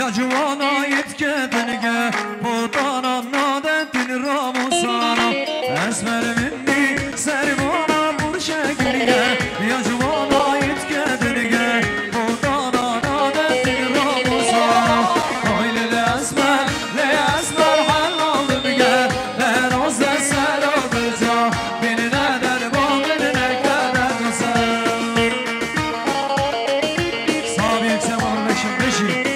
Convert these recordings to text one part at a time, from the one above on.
یا جوانا یتکتنگه پوتانا ناده دل راموسانا اسمر منی سروانا برشه گریه یا جوانا یتکتنگه پوتانا ناده دل راموسانا آیل اسمر حلال بگه لراز سر بجا بین ندر با بین نکدر دوسر صاحب یک زمان بشی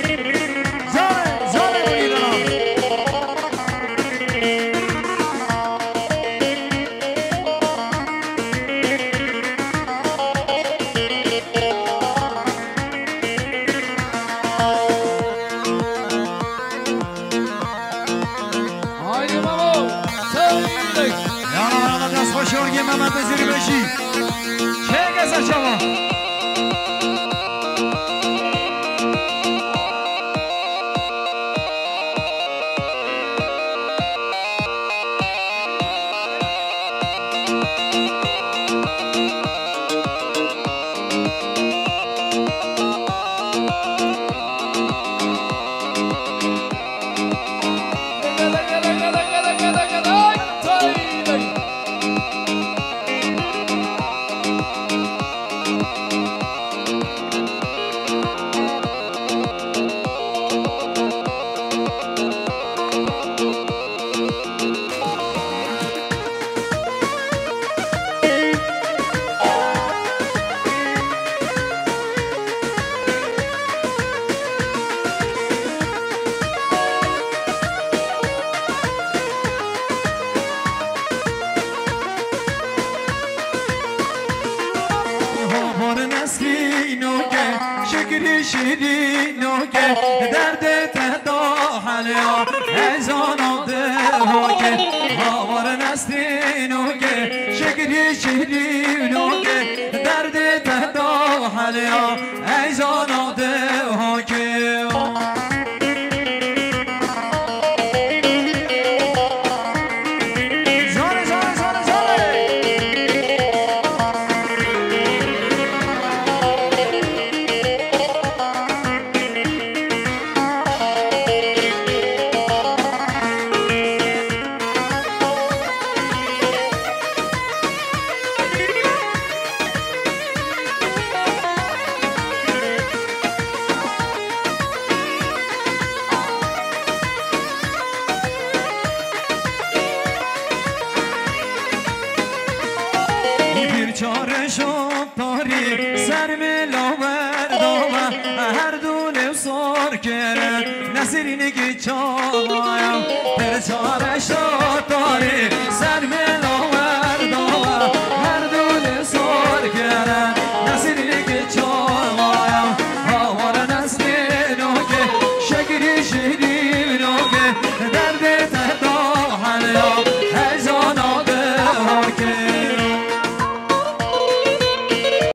شورگی محمد بزیری بشی چه گذر شما شیرینو که درد تدا حلیا ایزان آده ها که آوار نستینو که شکری شیرینو که درد تدا حلیا ایزان آده ها که سر ملاور دامه هر دونه سار کرد نصیرینگی چاوایم پر چارش داری سر